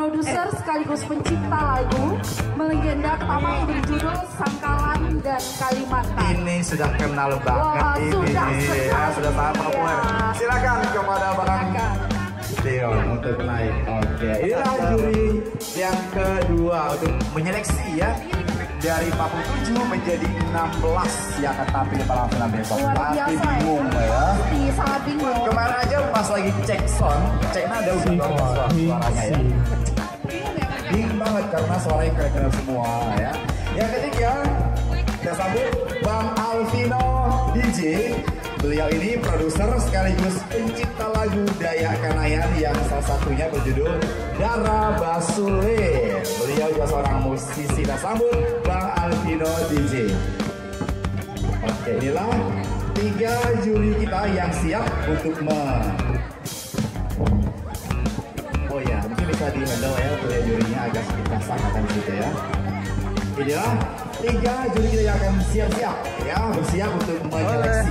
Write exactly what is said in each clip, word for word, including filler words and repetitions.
produser sekaligus pencipta lagu melegenda pertama berjudul Sangkalan dan Kalimantan. Ini sudah kenal banget. Wah, ini sudah ya, sudah sangat populer. Ya. Silakan kepada Bang Leon untuk naik. Oke, inilah juri yang kedua untuk menyeleksi ya. Dari empat puluh tujuh menjadi enam belas yang akan tampil pada final besok. Luar Tapi biasa bingung ya. ya. Pasti sangat bingung. Kemarin aja pas lagi cek sound, cek nada udah banget suara suaranya ya. Bingung banget karena suaranya keren-keren semua ya. Yang ketiga, kita sambut Bang Alvino D J. Beliau ini produser sekaligus pencipta lagu Dayak Kanayan yang salah satunya berjudul Dara Basule. Beliau juga seorang musisi. Kita sambut Bang Alvino D J. Oke, inilah tiga juri kita yang siap untuk me... Oh ya, mungkin bisa di handle ya untuk jurinya agak sedikit kasar akan di situ ya. Inilah tiga juri kita yang akan siap-siap ya, bersiap untuk menyeleksi.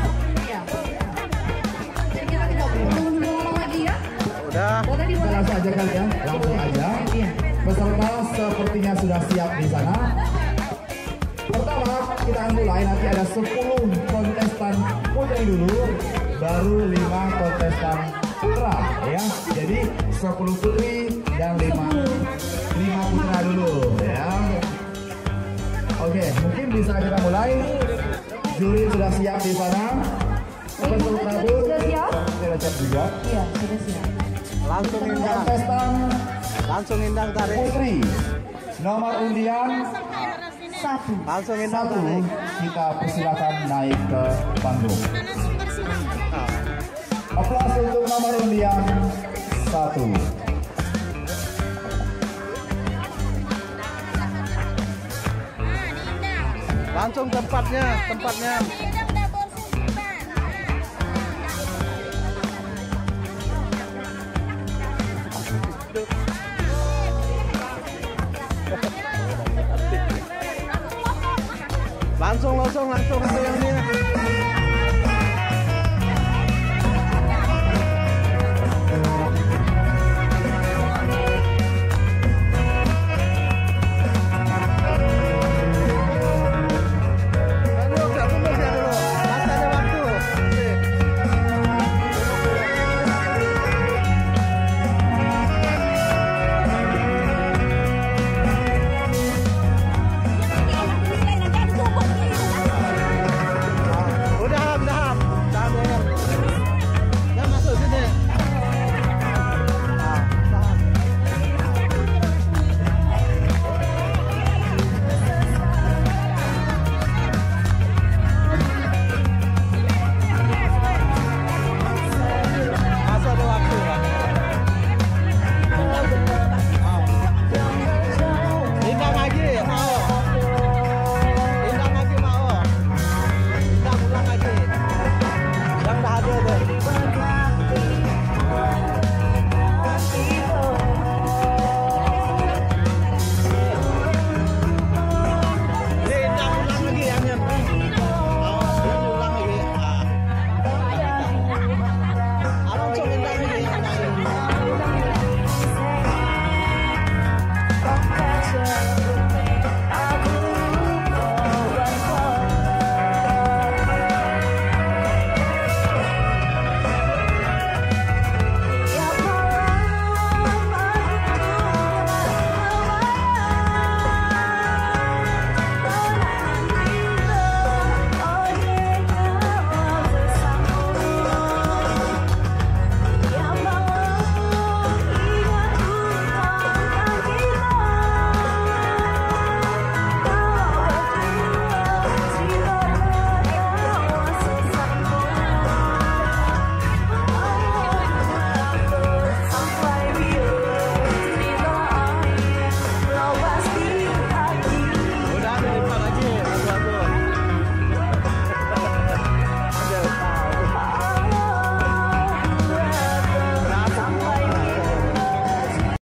Udah. Kita langsung aja kali ya, langsung aja. Peserta sepertinya sudah siap di sana. Pertama kita akan mulai, nanti ada sepuluh kontestan putri dulu, baru lima kontestan putra ya. Jadi sepuluh putri dan lima lima putra dulu ya. Oke, mungkin bisa kita mulai. Juri sudah siap di sana. Profesor Prabu sudah siap? Sudah siap juga. Iya, sudah siap. Langsung indang, kontestan langsung indang tarik. putri nomor undian Satu. Langsung indang satu, tarik. kita persilakan naik ke panggung. Aplaus untuk nomor undian satu. Langsung tempatnya, tempatnya. Langsung, langsung, langsung ke yang ini.